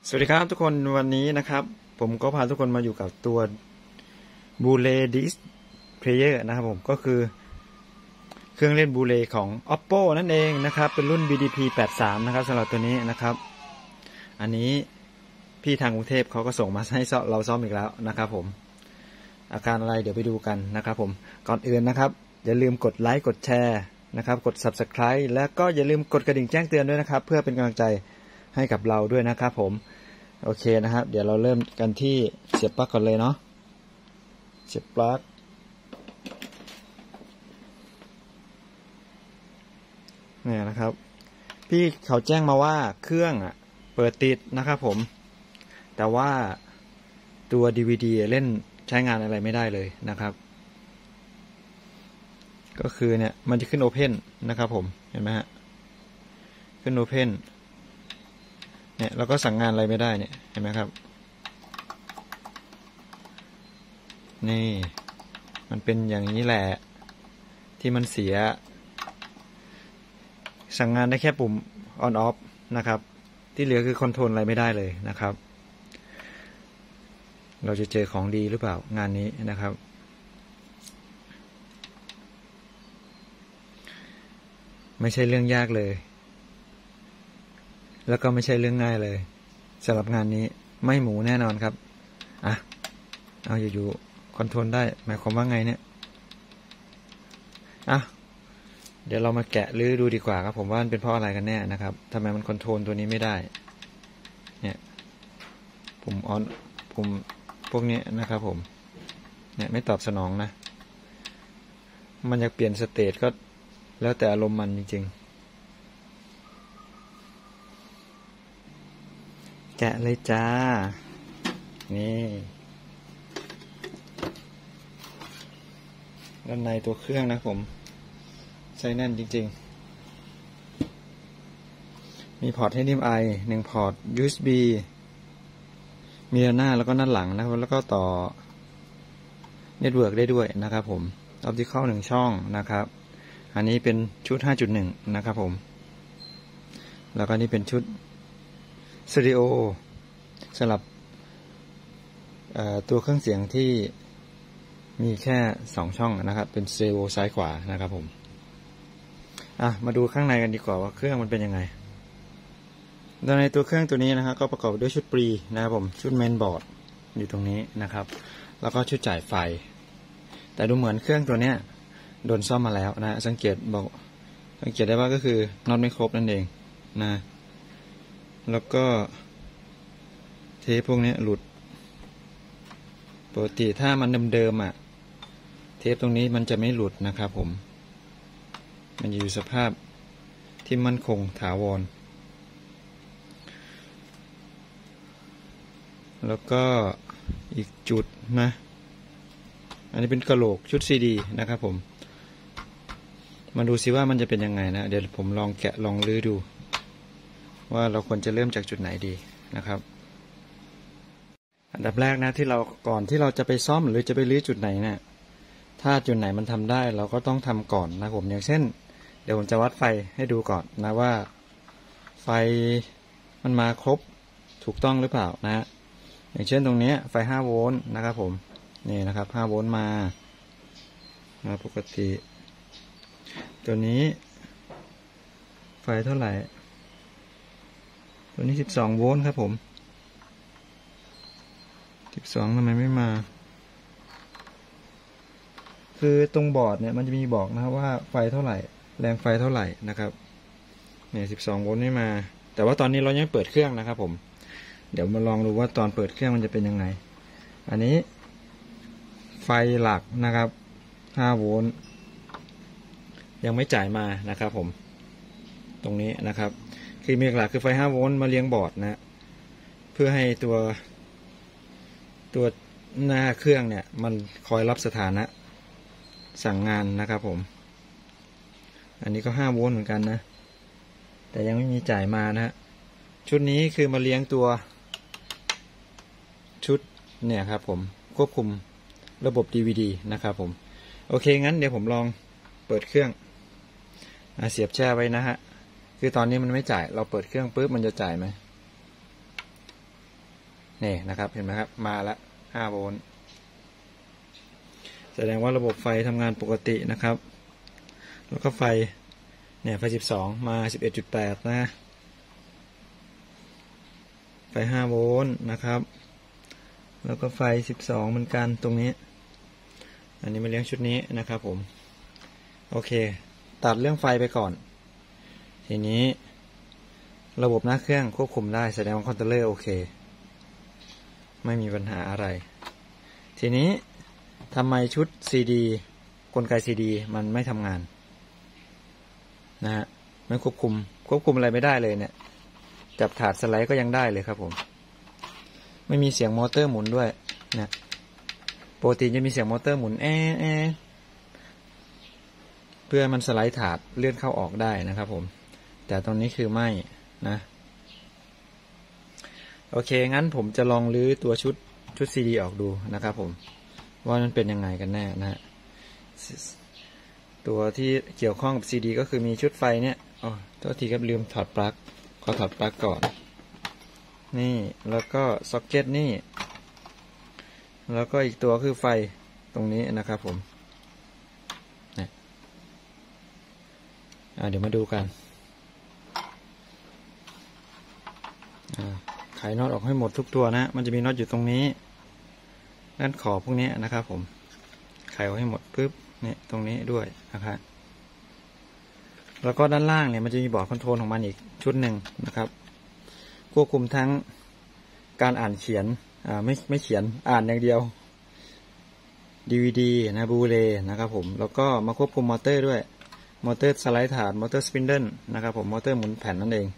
สวัสดีครับทุกคนวันนี้นะครับผมก็พาทุกคนมาอยู่กับตัว Blu-ray Disc Player นะครับผมก็คือเครื่องเล่น Blu-ray ของ Oppo นั่นเองนะครับเป็นรุ่น BDP83 นะครับสำหรับตัวนี้นะครับอันนี้พี่ทางกรุงเทพเขาก็ส่งมาให้เราซ่อมอีกแล้วนะครับผมอาการอะไรเดี๋ยวไปดูกันนะครับผมก่อนอื่นนะครับอย่าลืมกดไลค์กดแชร์นะครับกด Subscribe แล้วก็อย่าลืมกดกระดิ่งแจ้งเตือนด้วยนะครับเพื่อเป็นกำลังใจให้กับเราด้วยนะครับผมโอเคนะครับเดี๋ยวเราเริ่มกันที่เสียบปลั๊กก่อนเลยเนาะเสียบปลั๊กเนี่ยนะครับพี่เขาแจ้งมาว่าเครื่องเปิดติดนะครับผมแต่ว่าตัว DVD เล่นใช้งานอะไรไม่ได้เลยนะครับก็คือเนี่ยมันจะขึ้น Open นะครับผมเห็นไหมฮะขึ้น Openเนี่ยเราก็สั่งงานอะไรไม่ได้เนี่ยเห็นไหมครับนี่มันเป็นอย่างนี้แหละที่มันเสียสั่งงานได้แค่ปุ่ม on off นะครับที่เหลือคือคอนโทรลอะไรไม่ได้เลยนะครับเราจะเจอของดีหรือเปล่างานนี้นะครับไม่ใช่เรื่องยากเลยแล้วก็ไม่ใช่เรื่องง่ายเลยสำหรับงานนี้ไม่หมูแน่นอนครับเอาอยู่คอนโทรลได้หมายความว่าไงเนี่ยเดี๋ยวเรามาแกะหรือดูดีกว่าครับผมว่ามันเป็นเพราะอะไรกันแน่นะครับทำไมมันคอนโทรลตัวนี้ไม่ได้เนี่ยปุ่มออนปุ่มพวกนี้นะครับผมเนี่ยไม่ตอบสนองนะมันอยากเปลี่ยนสเตจก็แล้วแต่อารมณ์มันจริงๆแกะเลยจ้านี่ด้านในตัวเครื่องนะผมใช้แน่นจริงๆมีพอร์ต HDMI 1 พอร์ต USB มีด้านหน้าแล้วก็ด้านหลังนะครับแล้วก็ต่อเน็ตเวิร์กได้ด้วยนะครับผม Optical 1 ช่องนะครับอันนี้เป็นชุด 5.1 นะครับผมแล้วก็นี่เป็นชุดสเตอริโอสำหรับตัวเครื่องเสียงที่มีแค่2ช่องนะครับเป็นสเตอริโอซ้ายขวานะครับผมมาดูข้างในกันดีกว่าว่าเครื่องมันเป็นยังไงโดยในตัวเครื่องตัวนี้นะครับก็ประกอบด้วยชุดปรีนะครับผมชุดเมนบอร์ดอยู่ตรงนี้นะครับแล้วก็ชุดจ่ายไฟแต่ดูเหมือนเครื่องตัวเนี้ยโดนซ่อมมาแล้วนะสังเกตได้ว่าก็คือน็อตไม่ครบนั่นเองนะแล้วก็เทปพวกนี้หลุดปกติถ้ามันเดิมเทปตรงนี้มันจะไม่หลุดนะครับผมมันอยู่สภาพที่มั่นคงถาวรแล้วก็อีกจุดนะอันนี้เป็นกระโหลกชุดซีดีนะครับผมมาดูซิว่ามันจะเป็นยังไงนะเดี๋ยวผมลองแกะลองลื้อดูว่าเราควรจะเริ่มจากจุดไหนดีนะครับอันดับแรกนะที่เราก่อนที่เราจะไปซ่อมหรือจะไปลื้อจุดไหนนะถ้าจุดไหนมันทำได้เราก็ต้องทำก่อนนะผมอย่างเช่นเดี๋ยวผมจะวัดไฟให้ดูก่อนนะว่าไฟมันมาครบถูกต้องหรือเปล่านะอย่างเช่นตรงนี้ไฟ5 โวลต์นะครับผมนี่นะครับ5 โวลต์มาปกติตัวนี้ไฟเท่าไหร่ตัวนี้12 โวลต์ครับผม12ทำไมไม่มาคือตรงบอร์ดเนี่ยมันจะมีบอกนะครับว่าไฟเท่าไหร่แรงไฟเท่าไหร่นะครับเนี่ย12 โวลต์ไม่มาแต่ว่าตอนนี้เรายังเปิดเครื่องนะครับผมเดี๋ยวมาลองดูว่าตอนเปิดเครื่องมันจะเป็นยังไงอันนี้ไฟหลักนะครับ5 โวลต์ยังไม่จ่ายมานะครับผมตรงนี้นะครับคือมีหลักคือไฟ5 โวลต์มาเลี้ยงบอร์ดนะเพื่อให้ตัวหน้าเครื่องเนี่ยมันคอยรับสถานะสั่งงานนะครับผมอันนี้ก็5 โวลต์เหมือนกันนะแต่ยังไม่มีจ่ายมานะฮะชุดนี้คือมาเลี้ยงตัวชุดเนี่ยครับผมควบคุมระบบ DVD นะครับผมโอเคงั้นเดี๋ยวผมลองเปิดเครื่องเสียบแช่ไว้นะฮะคือตอนนี้มันไม่จ่ายเราเปิดเครื่องปุ๊บมันจะจ่ายไหมนี่นะครับเห็นไหมครับมาละ5 โวลต์แสดงว่าระบบไฟทำงานปกตินะครับแล้วก็ไฟเนี่ยไฟ12มา 11.8 นะไฟ5 โวลต์นะครับแล้วก็ไฟ12เหมือนกันตรงนี้อันนี้มาเลี้ยงชุดนี้นะครับผมโอเคตัดเรื่องไฟไปก่อนทีนี้ระบบหน้าเครื่องควบคุมได้แสดงว่าคอนโทรลเลอร์โอเคไม่มีปัญหาอะไรทีนี้ทำไมชุด CD กลไก CD มันไม่ทำงานนะฮะไม่ควบคุมอะไรไม่ได้เลยเนี่ยจับถาดสไลด์ก็ยังได้เลยครับผมไม่มีเสียงมอเตอร์หมุนด้วยเนี่ยปกติจะมีเสียงมอเตอร์หมุนเพื่อมันสไลด์ถาดเลื่อนเข้าออกได้นะครับผมแต่ตรงนี้คือไม่นะโอเคงั้นผมจะลองรื้อตัวชุด CD ออกดูนะครับผมว่ามันเป็นยังไงกันแน่นะฮะตัวที่เกี่ยวข้องกับ CD ก็คือมีชุดไฟเนี่ยอ๋อโทษทีครับลืมถอดปลั๊กขอถอดปลั๊กก่อนนี่แล้วก็ซ็อกเก็ตนี่แล้วก็อีกตัวคือไฟตรงนี้นะครับผมเดี๋ยวมาดูกันไขน็อตออกให้หมดทุกตัวนะมันจะมีน็อตอยู่ตรงนี้ด้านขอบพวกนี้นะครับผมไขออกให้หมดปึ๊บเนี่ยตรงนี้ด้วยนะครับแล้วก็ด้านล่างเนี่ยมันจะมีบอร์ดคอนโทรลของมันอีกชุดหนึ่งนะครับควบคุมทั้งการอ่านเขียนไม่เขียนอ่านอย่างเดียว DVD นะบูเลนะครับผมแล้วก็มาควบคุมมอเตอร์ด้วยมอเตอร์สไลด์ถาดมอเตอร์สปินเดิลนะครับผมมอเตอร์หมุนแผ่นนั่นเอง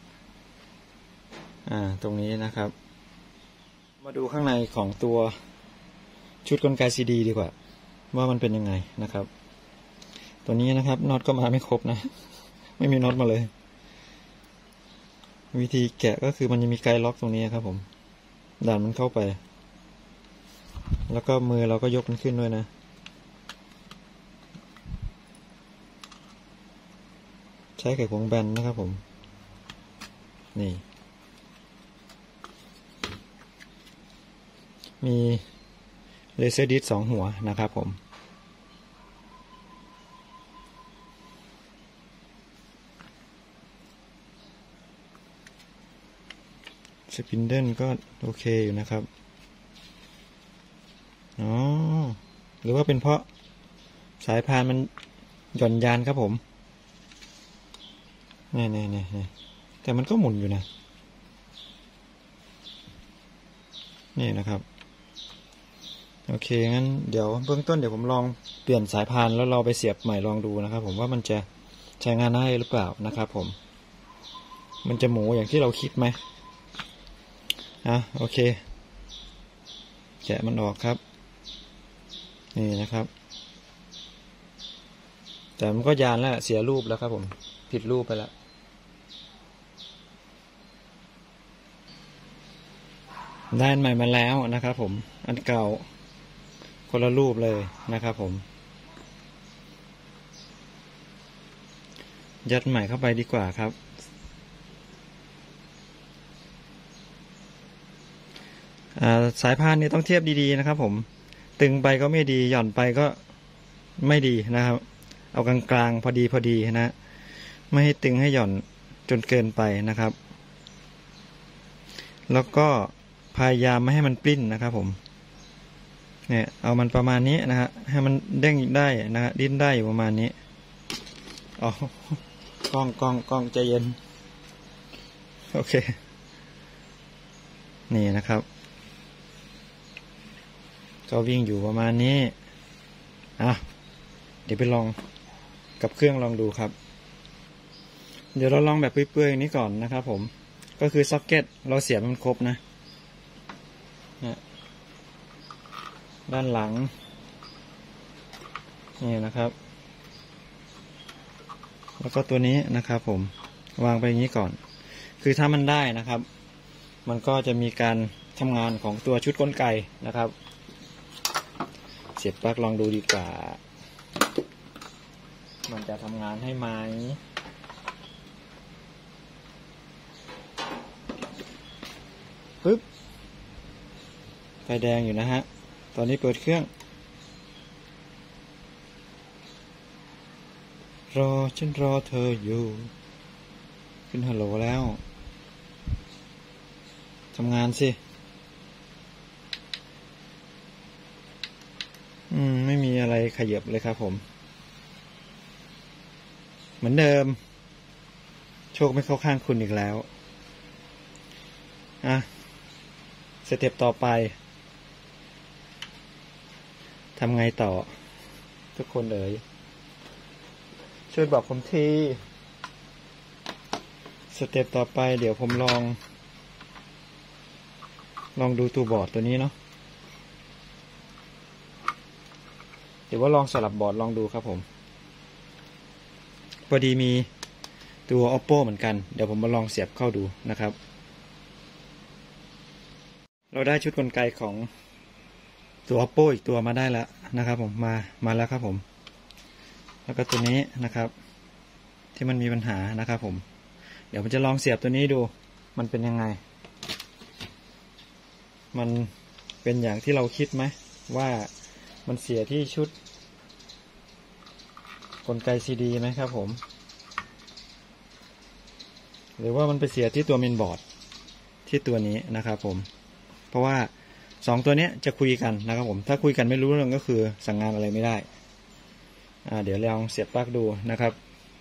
ตรงนี้นะครับมาดูข้างในของตัวชุดกลไก CD ดีกว่าว่ามันเป็นยังไงนะครับตัวนี้นะครับน็อตก็มาไม่ครบนะไม่มีน็อตมาเลยวิธีแกะก็คือมันจะมีไกด์ล็อกตรงนี้ครับผมดันมันเข้าไปแล้วก็มือเราก็ยกมันขึ้นด้วยนะใช้ไขควงแบนนะครับผมนี่มีเลเซอร์ดิส2 หัวนะครับผมสปินเดิลก็โอเคอยู่นะครับหรือว่าเป็นเพราะสายพานมันหย่อนยานครับผมนี่แต่มันก็หมุนอยู่นะนี่นะครับโอเคงั้นเดี๋ยวเบื้องต้นเดี๋ยวผมลองเปลี่ยนสายพานแล้วเราไปเสียบใหม่ลองดูนะครับผมว่ามันจะใช้งานได้หรือเปล่านะครับผมมันจะหมูอย่างที่เราคิดไหมโอเคแกะมันออกครับนี่นะครับแต่มันก็ยานแล้วเสียรูปแล้วครับผมผิดรูปไปแล้วได้อันใหม่มาแล้วนะครับผมอันเก่าคนละรูปเลยนะครับผมยัดใหม่เข้าไปดีกว่าครับสายพานนี้ต้องเทียบดีๆนะครับผมตึงไปก็ไม่ดีหย่อนไปก็ไม่ดีนะครับเอากลางๆพอดีนะไม่ให้ตึงให้หย่อนจนเกินไปนะครับแล้วก็พยายามไม่ให้มันปลิ้นนะครับผมเนี่ยเอามันประมาณนี้นะฮะให้มันเด้งได้นะฮะดิ้นได้อยู่ประมาณนี้กล้องใจเย็นโอเคนี่นะครับก็วิ่งอยู่ประมาณนี้เดี๋ยวไปลองกับเครื่องลองดูครับเดี๋ยวเราลองแบบเปื่อยๆนี้ก่อนนะครับผมก็คือซ็อกเก็ตเราเสียบมันครบนะด้านหลังนี่นะครับแล้วก็ตัวนี้นะครับผมวางไปอย่างนี้ก่อนคือถ้ามันได้นะครับมันก็จะมีการทำงานของตัวชุดกลไกนะครับเสียบปลั๊กลองดูดีกว่ามันจะทำงานให้ไหมปึ๊บแดงอยู่นะฮะตอนนี้เปิดเครื่องฉันรอเธออยู่ขึ้นฮัลโหลแล้วทำงานสิไม่มีอะไรขยับเลยครับผมเหมือนเดิมโชคไม่เข้าข้างคุณอีกแล้วสเต็ปต่อไปทำไงต่อทุกคนเอ๋ยช่วยบอกผมทีสเต็ปต่อไปเดี๋ยวผมลองดูตัวบอร์ดตัวนี้เนาะเดี๋ยวว่าลองสลับบอร์ดลองดูครับผมพอดีมีตัว Oppo เหมือนกันเดี๋ยวผมมาลองเสียบเข้าดูนะครับเราได้ชุดกลไกของตัว Oppo อีกตัวมาได้แล้วนะครับผมมาแล้วครับผมแล้วก็ตัวนี้นะครับที่มันมีปัญหานะครับผมเดี๋ยวผมจะลองเสียบตัวนี้ดูมันเป็นยังไงมันเป็นอย่างที่เราคิดไหมว่ามันเสียที่ชุดกลไก CD ไหมครับผมหรือว่ามันไปเสียที่ตัวเมนบอร์ดที่ตัวนี้นะครับผมเพราะว่า2ตัวนี้จะคุยกันนะครับผมถ้าคุยกันไม่รู้เรื่องก็คือสั่งงานอะไรไม่ได้เดี๋ยวลองเสียบปลั๊กดูนะครับ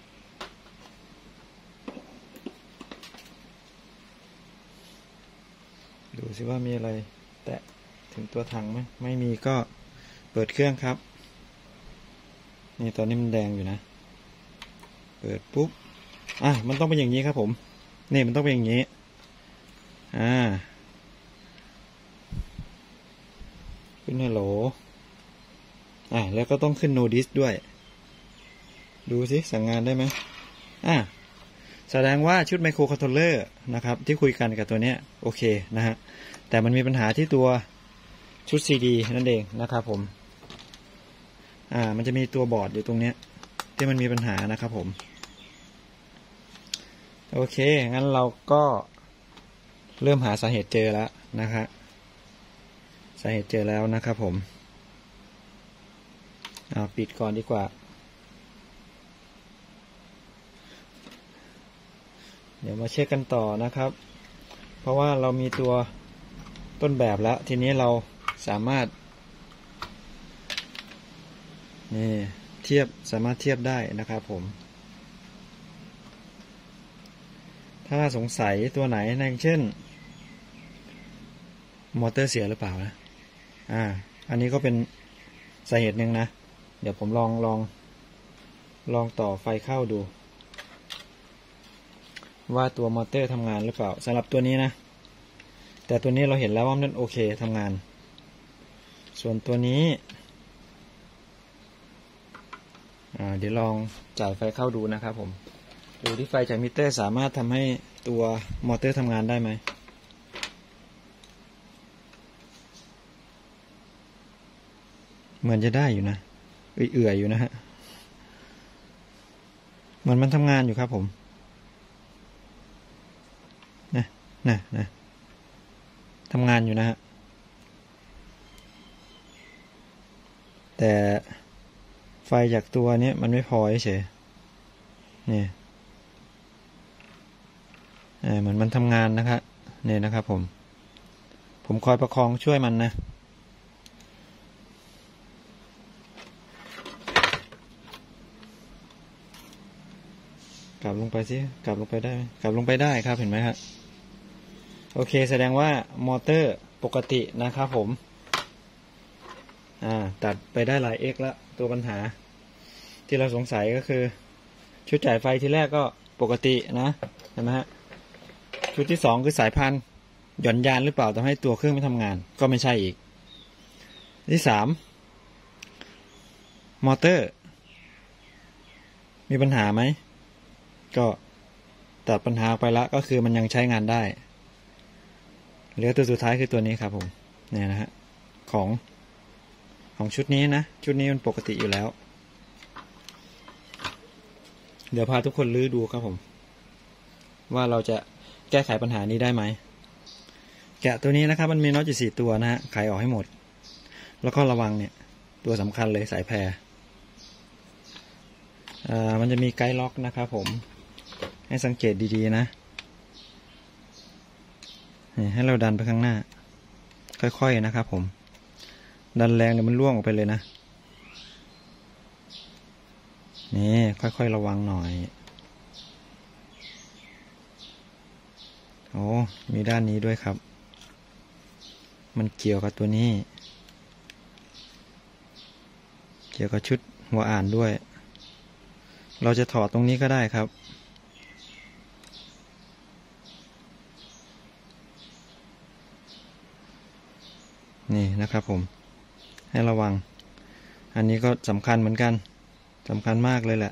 ดูสิว่ามีอะไรแตะถึงตัวถังไหมไม่มีก็เปิดเครื่องครับนี่ตอนนี้มันแดงอยู่นะเปิดปุ๊บมันต้องเป็นอย่างนี้ครับผมนี่มันต้องเป็นอย่างนี้ขึ้นฮัลโหลแล้วก็ต้องขึ้น Notice ด้วยดูสิสั่งงานได้ไหมแสดงว่าชุดไมโครคอนโทรลเลอร์นะครับที่คุยกันกับตัวเนี้ยโอเคนะฮะแต่มันมีปัญหาที่ตัวชุด CD นั่นเองนะครับผมมันจะมีตัวบอร์ดอยู่ตรงเนี้ยที่มันมีปัญหานะครับผมโอเคงั้นเราก็เริ่มหาสาเหตุเจอแล้วนะครับสาเหตุเจอแล้วนะครับผมปิดก่อนดีกว่าเดี๋ยวมาเช็คกันต่อนะครับเพราะว่าเรามีตัวต้นแบบแล้วทีนี้เราสามารถสามารถเทียบได้นะครับผมถ้าสงสัยตัวไหนอย่างเช่นมอเตอร์เสียหรือเปล่านะอันนี้ก็เป็นสาเหตุหนึ่งนะเดี๋ยวผมลองต่อไฟเข้าดูว่าตัวมอเตอร์ทำงานหรือเปล่าสำหรับตัวนี้นะแต่ตัวนี้เราเห็นแล้วว่ามันโอเคทำงานส่วนตัวนี้เดี๋ยวลองจ่ายไฟเข้าดูนะครับผมดูที่ไฟจากมิเตอร์สามารถทำให้ตัวมอเตอร์ทำงานได้ไหมเหมือนจะได้อยู่นะเอื่อยอยู่นะฮะเหมือนมันทำงานอยู่ครับผมนะทำงานอยู่นะฮะแต่ไฟจากตัวนี้มันไม่พอเฉยนี่เหมือนมันทำงานนะครับนี่นะครับผมคอยประคองช่วยมันนะกลับลงไปสิกลับลงไปได้ไหมกลับลงไปได้ครับเห็นไหมครับโอเคแสดงว่ามอเตอร์ปกตินะครับผมตัดไปได้หลาย x แล้วตัวปัญหาที่เราสงสัยก็คือชุดจ่ายไฟที่แรกก็ปกตินะเห็นไหมฮะชุดที่2คือสายพันธุ์หย่อนยานหรือเปล่าทำให้ตัวเครื่องไม่ทำงานก็ไม่ใช่อีกที่3มอเตอร์มีปัญหาไหมก็ตัดปัญหาไปละก็คือมันยังใช้งานได้เหลือตัวสุดท้ายคือตัวนี้ครับผมเนี่ยนะฮะของชุดนี้นะชุดนี้มันปกติอยู่แล้วเดี๋ยวพาทุกคนลื้อดูครับผมว่าเราจะแก้ไขปัญหานี้ได้ไหมแกะตัวนี้นะครับมันมีน็อตอยู่4 ตัวนะฮะไขออกให้หมดแล้วก็ระวังเนี่ยตัวสำคัญเลยสายแพรมันจะมีไกด์ล็อกนะครับผมให้สังเกตดีๆนะนี่ให้เราดันไปข้างหน้าค่อยๆนะครับผมดันแรงเดี๋ยวมันร่วงออกไปเลยนะนี่ค่อยๆระวังหน่อยโอ้มีด้านนี้ด้วยครับมันเกี่ยวกับตัวนี้เกี่ยวกับชุดหัวอ่านด้วยเราจะถอดตรงนี้ก็ได้ครับนี่นะครับผมให้ระวังอันนี้ก็สำคัญเหมือนกันสำคัญมากเลยแหละ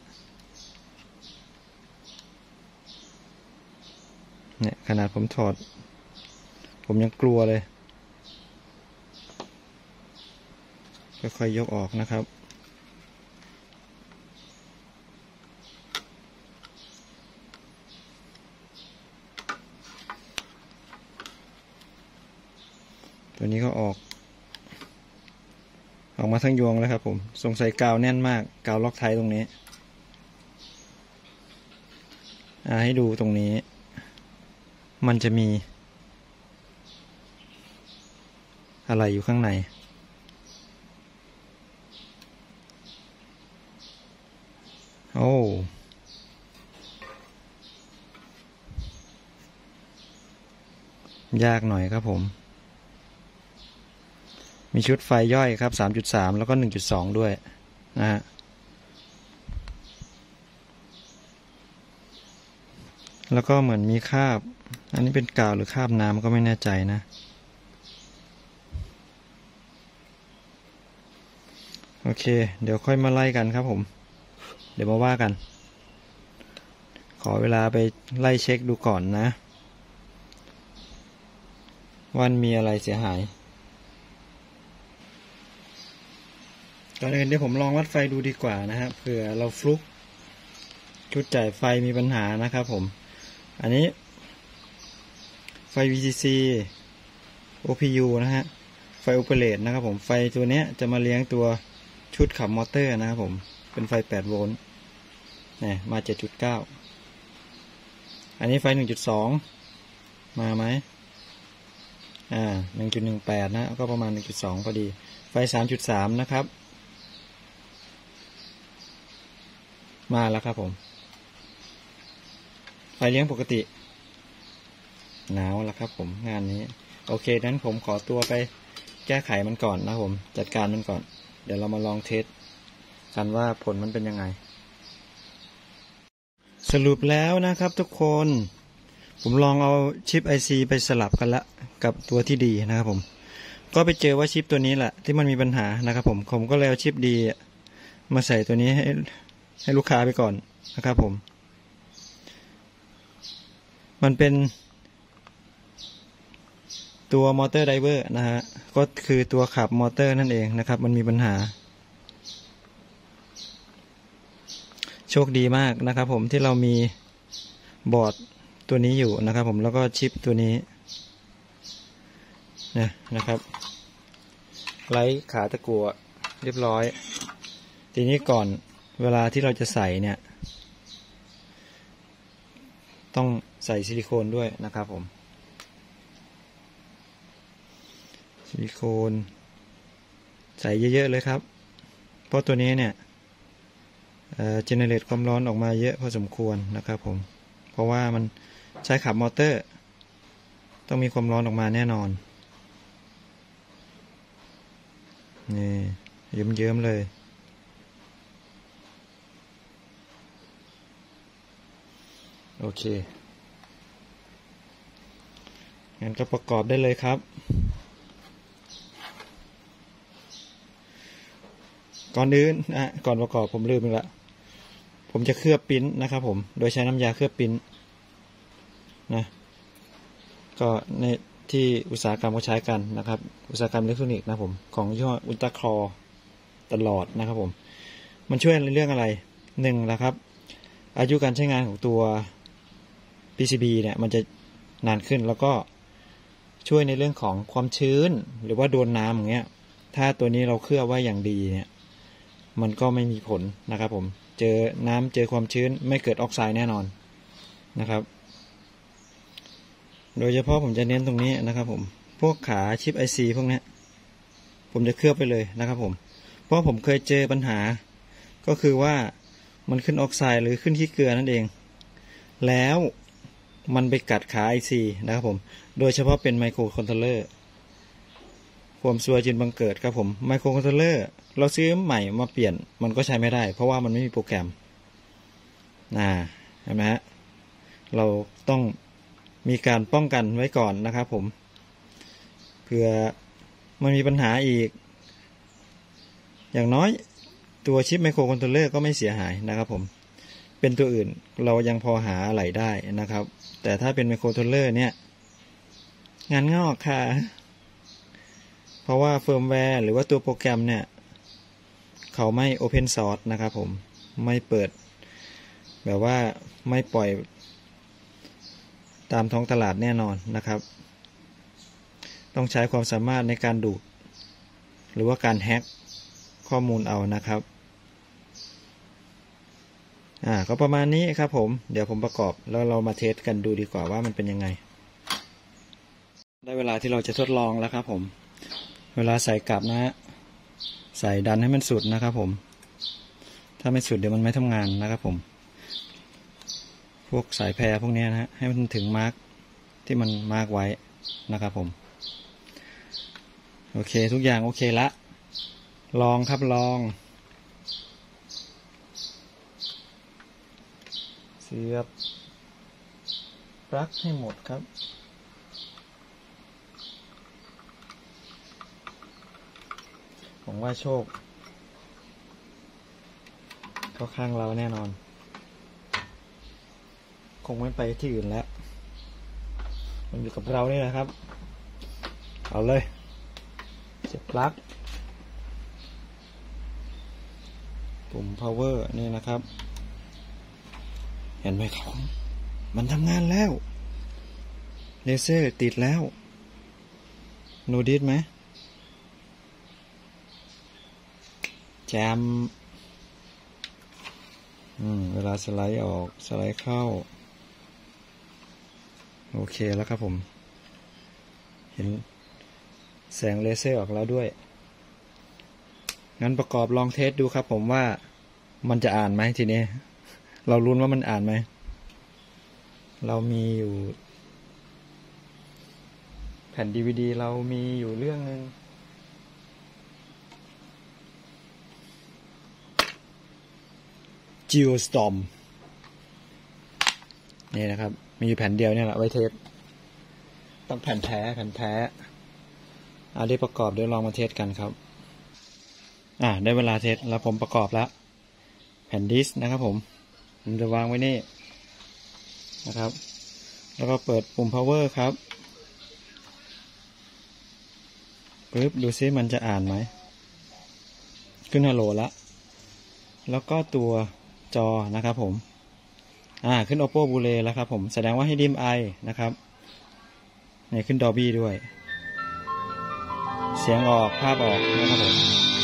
เนี่ยขนาดผมถอดผมยังกลัวเลยค่อยๆยกออกนะครับตัวนี้ก็ออกมาทั้งยวงแล้วครับผมสงสัยกาวแน่นมากกาวล็อกไทตรงนี้ให้ดูตรงนี้มันจะมีอะไรอยู่ข้างในโอ้ยากหน่อยครับผมมีชุดไฟย่อยครับ 3.3 แล้วก็ 1.2 ด้วยนะฮะแล้วก็เหมือนมีคราบอันนี้เป็นกาวหรือคราบน้ำก็ไม่แน่ใจนะโอเคเดี๋ยวค่อยมาไล่กันครับผมเดี๋ยวมาว่ากันขอเวลาไปไล่เช็คดูก่อนนะว่ามีอะไรเสียหายก่อนอื่นเดี๋ยวผมลองวัดไฟดูดีกว่านะครับเผื่อเราฟลุกชุดจ่ายไฟมีปัญหานะครับผมอันนี้ไฟ VCC OPU นะฮะไฟ Operate นะครับผมไฟตัวนี้จะมาเลี้ยงตัวชุดขับมอเตอร์นะครับผมเป็นไฟ8 โวลต์นี่มา 7.9 อันนี้ไฟ 1.2 มาไหม1.18 นะก็ประมาณ 1.2 พอดีไฟ 3.3 นะครับมาแล้วครับผมไฟเลี้ยงปกติหนาวแล้วครับผมงานนี้โอเคนั้นผมขอตัวไปแก้ไขมันก่อนนะผมจัดการมันก่อนเดี๋ยวเรามาลองเทสกันว่าผลมันเป็นยังไงสรุปแล้วนะครับทุกคนผมลองเอาชิป IC ไปสลับกันละกับตัวที่ดีนะครับผมก็ไปเจอว่าชิปตัวนี้แหละที่มันมีปัญหานะครับผมก็เลยเอาชิปดีมาใส่ตัวนี้ให้ลูกค้าไปก่อนนะครับผมมันเป็นตัวมอเตอร์ไดเวอร์นะฮะก็คือตัวขับมอเตอร์นั่นเองนะครับมันมีปัญหาโชคดีมากนะครับผมที่เรามีบอร์ดตัวนี้อยู่นะครับผมแล้วก็ชิปตัวนี้นะครับไร้ขาตะกั่วเรียบร้อยทีนี้ก่อนเวลาที่เราจะใส่เนี่ยต้องใส่ซิลิโคนด้วยนะครับผมซิลิโคนใส่เยอะๆเลยครับเพราะตัวนี้เนี่ยเจเนเรตความร้อนออกมาเยอะพอสมควรนะครับผมเพราะว่ามันใช้ขับมอเตอร์ต้องมีความร้อนออกมาแน่นอนนี่เยิ้มๆเลยโอเคงั้นก็ประกอบได้เลยครับก่อนอื่นก่อนประกอบผมลืมไปละผมจะเคลือบปิ้นนะครับผมโดยใช้น้ำยาเคลือบปิ้นนะก็ในที่อุตสาหกรรมเขาใช้กันนะครับอุตสาหกรรมอิเล็กทรอนิกส์นะผมของยี่ห้ออุลตร้าคลอตลอดนะครับผมมันช่วยในเรื่องอะไร1นะครับอายุการใช้งานของตัว PCB เนี่ยมันจะนานขึ้นแล้วก็ช่วยในเรื่องของความชื้นหรือว่าโดนน้ำอย่างเงี้ยถ้าตัวนี้เราเคลือบไว้อย่างดีเนี่ยมันก็ไม่มีผลนะครับผมเจอน้ำเจอความชื้นไม่เกิดออกไซด์แน่นอนนะครับโดยเฉพาะผมจะเน้นตรงนี้นะครับผมพวกขาชิป IC พวกนี้ผมจะเคลือบไปเลยนะครับผมเพราะผมเคยเจอปัญหาก็คือว่ามันขึ้นออกไซด์หรือขึ้นขี้เกลือนั่นเองแล้วมันไปกัดขา IC นะครับผมโดยเฉพาะเป็นไมโครคอนโทรลเลอร์ความซัวจึงบังเกิดครับผมไมโครคอนโทรลเลอร์เราซื้อใหม่มาเปลี่ยนมันก็ใช้ไม่ได้เพราะว่ามันไม่มีโปรแกรมเห็นไหมฮะเราต้องมีการป้องกันไว้ก่อนนะครับผมเผื่อมันมีปัญหาอีกอย่างน้อยตัวชิปไมโครคอนโทรลเลอร์ก็ไม่เสียหายนะครับผมเป็นตัวอื่นเรายังพอหาอะไรได้นะครับแต่ถ้าเป็นไมโครคอนโทรลเลอร์เนี่ยงานงอกค่ะเพราะว่าเฟิร์มแวร์หรือว่าตัวโปรแกรมเนี่ยเขาไม่โอเพนซอร์สนะครับผมไม่เปิดแบบว่าไม่ปล่อยตามท้องตลาดแน่นอนนะครับต้องใช้ความสามารถในการดูดหรือว่าการแฮ็กข้อมูลเอานะครับก็ประมาณนี้ครับผมเดี๋ยวผมประกอบแล้วเรามาเทสกันดูดีกว่าว่ามันเป็นยังไงได้เวลาที่เราจะทดลองแล้วครับผมเวลาใส่กลับนะฮะใส่ดันให้มันสุดนะครับผมถ้าไม่สุดเดี๋ยวมันไม่ทำงานนะครับผมพวกสายแพรพวกนี้นะฮะให้มันถึงมาร์กที่มันมาร์กไว้นะครับผมโอเคทุกอย่างโอเคละลองครับลองเสียบปลั๊กให้หมดครับผมว่าโชคเข้าข้างเราแน่นอนคงไม่ไปที่อื่นแล้วมันอยู่กับเรานี่แหละครับเอาเลยเสียบปลั๊กปุ่ม power นี่นะครับเห็นไหมครับมันทำงานแล้วเลเซอร์ติดแล้วโนดิสไหมแจมเวลาสไลด์ออกสไลด์เข้าโอเคแล้วครับผมเห็นแสงเลเซอร์ออกแล้วด้วยงั้นประกอบลองเทสดูครับผมว่ามันจะอ่านไหมทีนี้เราลุ้นว่ามันอ่านไหมเรามีอยู่แผ่น DVD เรามีอยู่เรื่องนึงGeostorm นี่นะครับมีแผ่นเดียวเนี่ยแหละไว้เทสต้องแผ่นแท้ได้ประกอบเดี๋ยวลองมาเทสกันครับได้เวลาเทสแล้วผมประกอบแล้วแผ่นดิสนะครับผมจะวางไว้นี่นะครับแล้วก็เปิดปุ่ม power ครับปึ๊บดูซิมันจะอ่านไหมขึ้นฮัลโหลแล้วก็ตัวจอนะครับผมขึ้น Oppo Blu-ray แล้วครับผมแสดงว่าให้ดิมไอนะครับนี่ขึ้น Dolby ด้วยเสียงออกภาพออกนะครับผม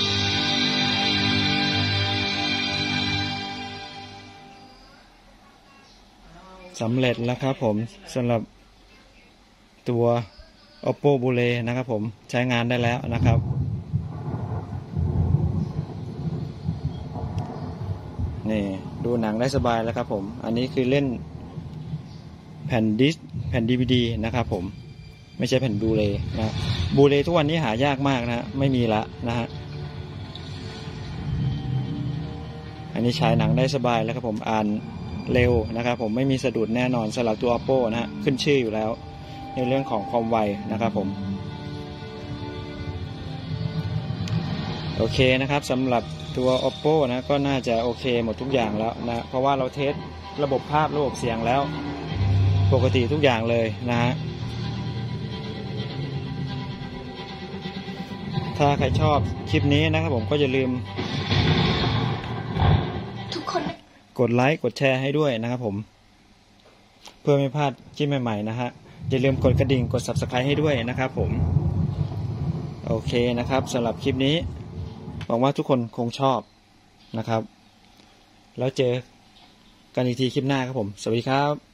สำเร็จแล้วครับผมสำหรับตัว Oppo Blu-ray นะครับผมใช้งานได้แล้วนะครับนี่ดูหนังได้สบายแล้วครับผมอันนี้คือเล่นแผ่นดิสแผ่น DVD นะครับผมไม่ใช่แผ่นบลูเรย์นะบลูเรย์ทุกวันนี้หายากมากนะไม่มีละนะฮะอันนี้ฉายหนังได้สบายแล้วครับผมอ่านเร็วนะครับผมไม่มีสะดุดแน่นอนสำหรับตัว Oppo นะฮะขึ้นชื่ออยู่แล้วในเรื่องของความไวนะครับผมโอเคนะครับสำหรับตัว Oppo นะก็น่าจะโอเคหมดทุกอย่างแล้วนะเพราะว่าเราเทสระบบภาพระบบเสียงแล้วปกติทุกอย่างเลยนะฮะถ้าใครชอบคลิปนี้นะครับผมก็อย่าลืมทุกคนกดไลค์กดแชร์ให้ด้วยนะครับผมเพื่อไม่พลาดคลิปใหม่ๆนะฮะอย่าลืมกดกระดิ่งกด Subscribe ให้ด้วยนะครับผมโอเคนะครับสำหรับคลิปนี้หวังว่าทุกคนคงชอบนะครับแล้วเจอกันอีกทีคลิปหน้าครับผมสวัสดีครับ